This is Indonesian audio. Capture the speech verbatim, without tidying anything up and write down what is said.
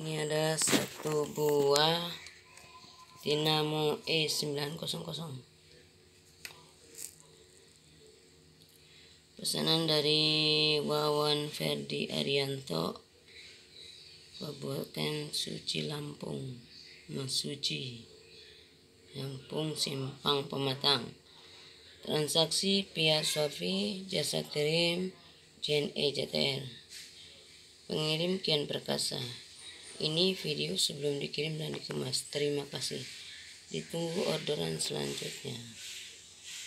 Ini ada satu buah Dinamo E sembilan nol. Pesanan dari Wawan Ferdi Arianto, Kabupaten Suci Lampung, Mas Suci, Lampung Simpang Pematang. Transaksi pihak Sofi, jasa kirim J N E J T R. Pengirim Kian Perkasa. Ini video sebelum dikirim dan dikemas. Terima kasih. Ditunggu orderan selanjutnya.